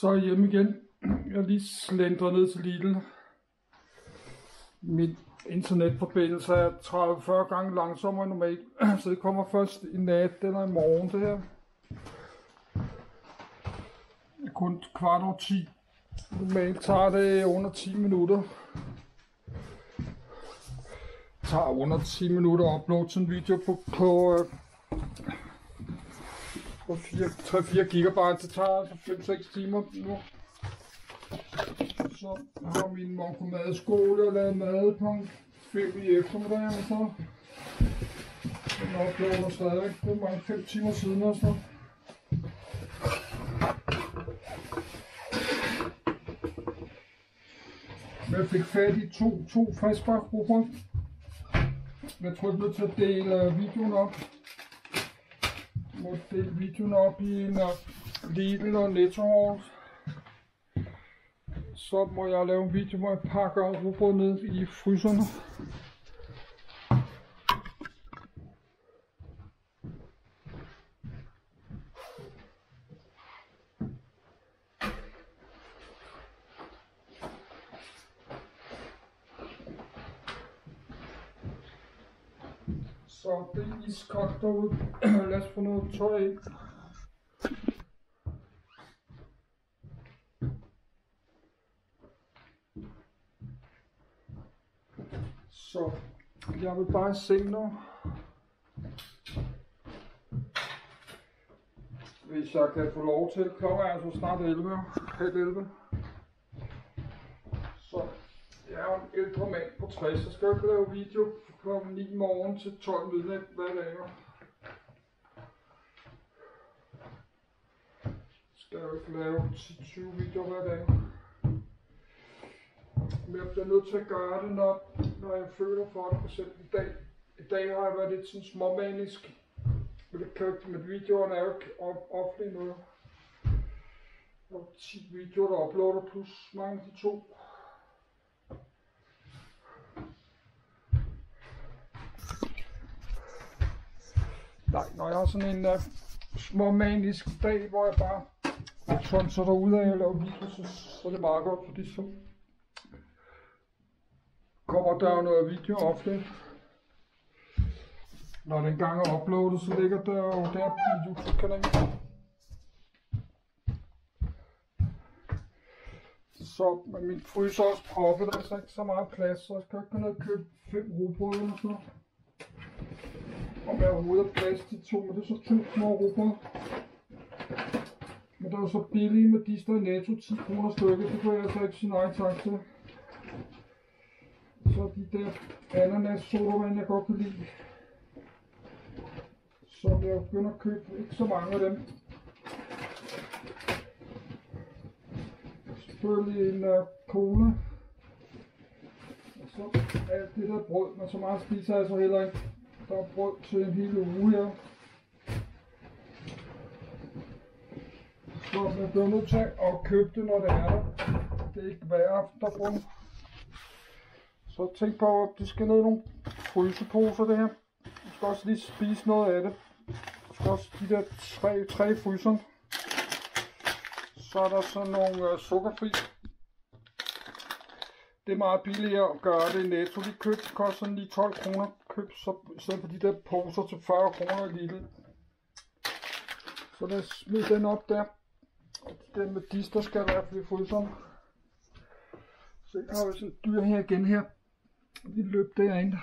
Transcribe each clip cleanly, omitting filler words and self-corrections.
Så hjemme igen. Jeg er lige slendret ned til Lidl. Min internetforbindelse er 30-40 gange langsommere end normalt, så det kommer først i nat eller i morgen det her. Det er kun 9:15. Normalt tager det under 10 minutter. Det tager under 10 minutter at uploade sådan en video på 3-4 gigabyte. Det tager altså 5-6 timer nu. Så har min mor på madskole og lavet mad på 5 i eftermiddagen og så. Den uploader stadig. Det er mange 5 timer siden og så. Jeg fik fat i to friskbakgrupper. Jeg tror, jeg bliver til at dele videoen op. Jeg må dele videoen op i en Lidl og Netto haul. Så må jeg lave en video, hvor jeg pakker rugbrød ned i fryserne. Så det er iskoldt derude. Lad os få noget tøj ind. Så jeg vil bare i seng nu. Hvis jeg kan få lov til. Klokken er altså snart 11. Så jeg er en ældre mand på 60, så skal jeg lave video fra 9 morgen til 12 midnat hver dag. Skal jeg ikke lave 10-20 videoer hver dag. Men jeg bliver nødt til at gøre det, når jeg føler for det. For eksempel i dag har jeg været lidt sådan småmanisk. Men videoerne er jo ikke offentlige noget. Der er 10 videoer, der uploader, plus mange de 2. Nej, når jeg har sådan en småmanisk dag, hvor jeg bare tonser derude af at lave videoer, så er det meget godt, fordi så kommer der jo noget video ofte. Når den gang er uploadet, så ligger der jo der på YouTube-kanalen. Så med min fryser også proppet, der er så ikke så meget plads, så jeg skal ikke gå ned og købe 5 rugbrød eller sådan noget. Om jeg overhovedet har plads til 2, men det er så 2 små rugbrød. Men der er jo så billige med de der Netto, 10 kroner stykket, det kunne jeg altså ikke sige nej tak til. Så de der ananas sodavand, jeg godt kan lide. Så jeg begynder at købe ikke så mange af dem. Selvfølgelig en cola. Og så alt det der brød, men så meget spiser jeg så heller ikke. Der er brød til en hel uge her. Så jeg bliver nødt til at købe det, når det er der. Det er ikke hver aftenbrød. Så tænk på, at det skal ned i nogle fryseposer det her. Jeg skal også lige spise noget af det. Jeg skal også de der tre fryser. Så er der sådan nogle sukkerfri. Det er meget billigere at gøre det i Netto. De købte koster lige 12 kroner. Køb så i stedet for de der poser til 40 kroner i Lidl. Så lad os smide den op der. Den med dister skal i hvert fald i fryseren. Så jeg har vi sådan et dyr her igen her. Vi løb derinde.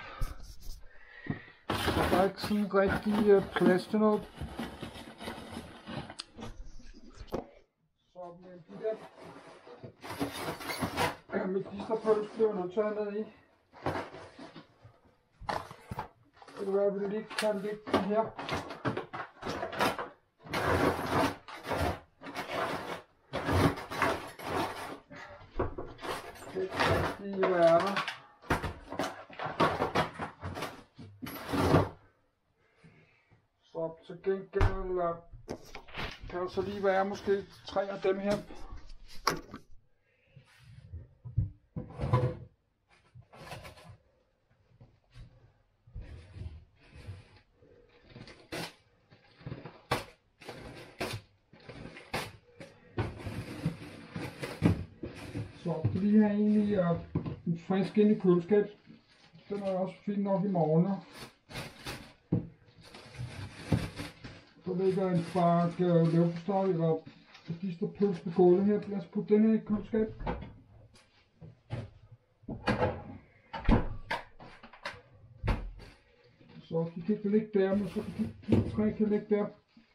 Der er ikke sådan rigtig plads til noget. Så med de der med disterpølse bliver jeg nødt til at have ned i. Det kan være, at vi lige kan lægge den her. Det kan lige være der. Så til gengæld kan der så lige være måske 3 af dem her. Så fordi her egentlig er en frisk ind i køleskab. Den er også fin nok i morgen. Der ligger en bakke leverpostej eller medisterpølse på gulvet her. Lad os putte den her i køleskab. Så de kan ikke ligge der, men så de tre kan ligge der.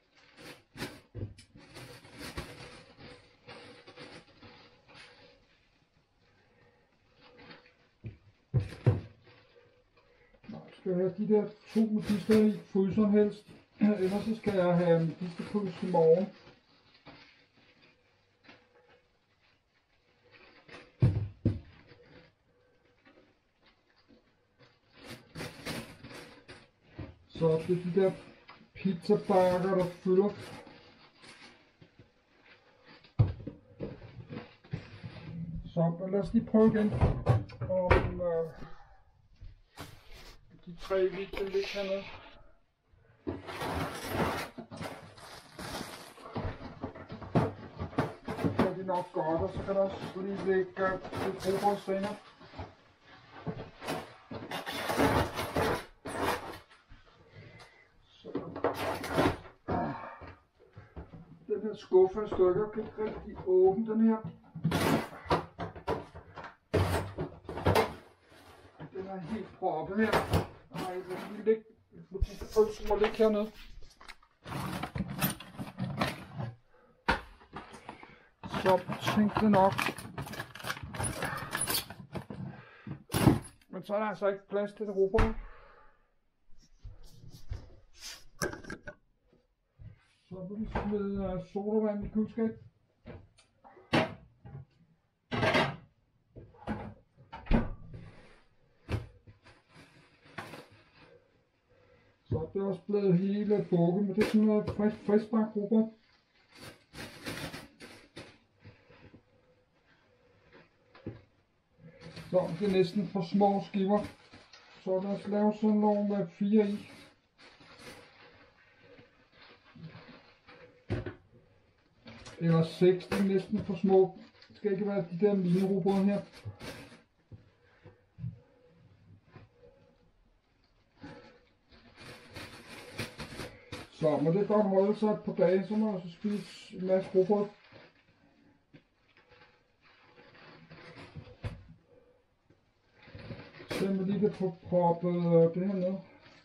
Skal jeg have de der 2 medister i fryseren helst, ellers så skal jeg have medisterpølse i morgen. Så det er de der pizzabakker, der fylder. Så lad os lige prøve igen, om de 3 vi kan ligge hernede. Så er de nok godt, og så kan der også lige ligge lidt rugbrødsstænger. Den her skuffe af stykker kan ikke rigtig åbne den her. Den er helt proppet her. Nej, den vil ligge. Den må ligge hernede. Så tænkte det nok. Men så er der altså ikke plads til det rugbrød. Så vil vi smide sodavand i køleskab. Så det er også blevet hele bukket, men det er sådan noget friskbagt rugbrød. Så det er næsten for små skiver. Så lad os lave sådan nogle med 4 i. Eller 6, det er næsten for små. Det skal ikke være de der mini-rugbrød her. Så må det godt holde sig et par dage, så må jeg så spise en masse rugbrød. Så må lige det få proppet det her ned.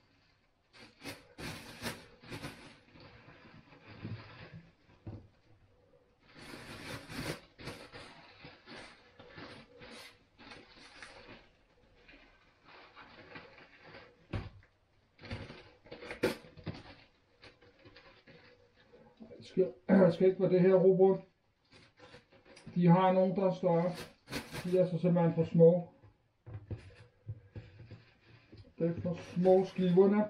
Det skal ikke være det her rugbrød. De har nogen, der er større. De er så simpelthen for små. Det er for små skiverne.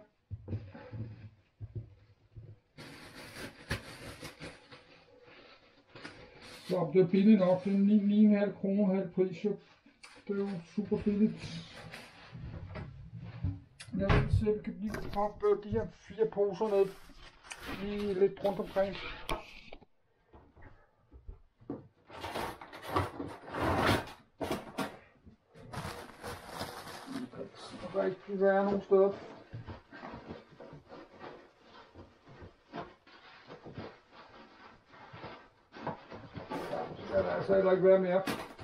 Så det er billigt nok. Det er 9,5 kroner halv pris. Det er jo super billigt. Jeg vil se, at vi kan lige proppe de her 4 poser ned. Lige lidt rundt omkring. Der kan ikke være nogen steder. Så skal der altså heller ikke være mere.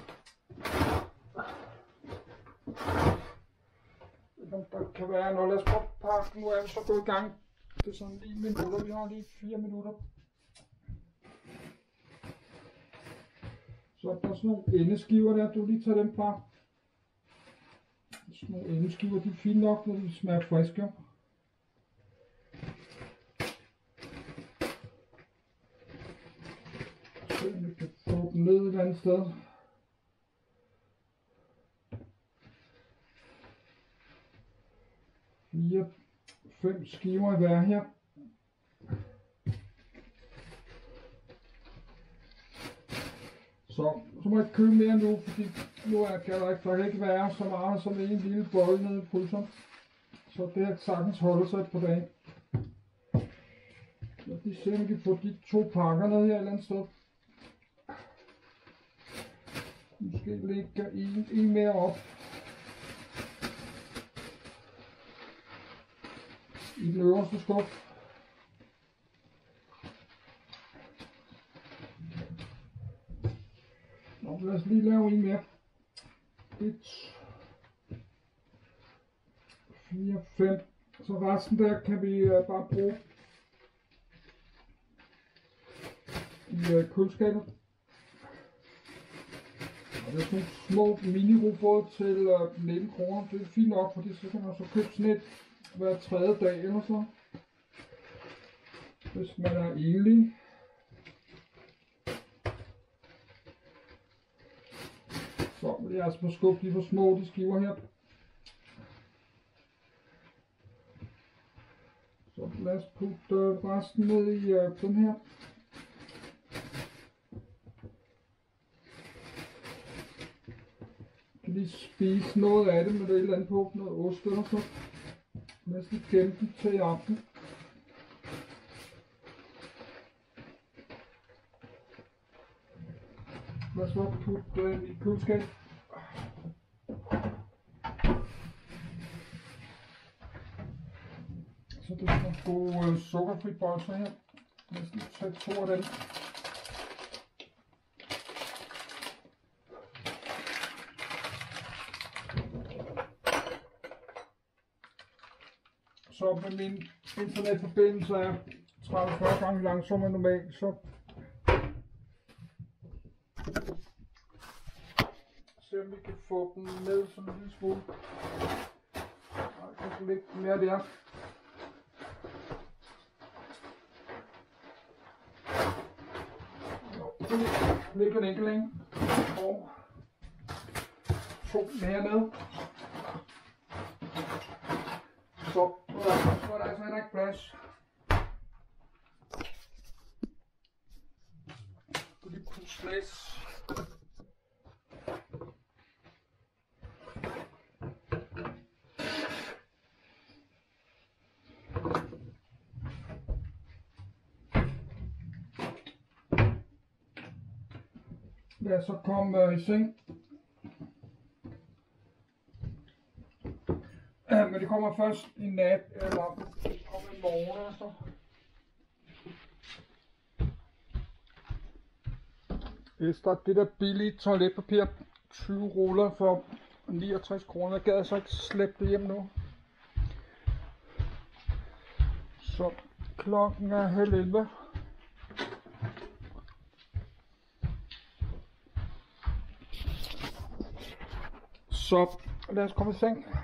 Der kan være noget. Lad os prøve at pakke. Nu er vi så gået i gang. Det er sådan lige minutter. Vi har lige 4 minutter. Så er der sådan nogle endeskiver der. Du lige tager dem fra. Sådan nogle endeskiver, de er fine nok, når de smager friske. Så vi kan få dem ned et eller andet sted. Fire, 5 skiver i hver her. Så må jeg ikke købe mere nu, fordi nu kan der ikke være så meget som en lille bolle nede i fryseren. Så det her sagtens holder sig et par dage. Så de ser, vi kan få de 2 pakker ned her et eller andet sted. Måske lægger en mere op. I den øverste skuffe. Nå, lad os lige lave en mere. 1, 4, 5. Så resten der kan vi bare bruge i køleskabet. Og det er sådan nogle små mini-robåde til 19 kroner. Det er fint nok, fordi så kan man så købe sådan et hver tredje dag eller så. Hvis man er enlig. Så vil jeg altså få skubbet de for små de skiver her. Så lad os putte resten ned i den her. Jeg kan lige spise noget af det med det eller andet på, noget ost eller så. Lad os lige gemme den til i aften. Lad os så putte den i køleskabet. Så det er nogle gode sukkerfri bolser her. Lad os lige tage 2 af dem. Så med min internetforbindelse er 30-40 gange langsommere normalt, så se om vi kan få den med sådan en lille smule. Jeg kan lægge mere der. Lægger en enkelt en og 2 mere med. Så er der altså ikke plads. Det lige kunne slæs. Lad os så komme i seng. Men det kommer først i nat, eller det kommer i morgen altså. Efter det der billige toiletpapir, 20 ruller for 69 kroner. Jeg gad altså ikke slæbe det hjem nu. Så klokken er 10:30. Så lad os komme i seng.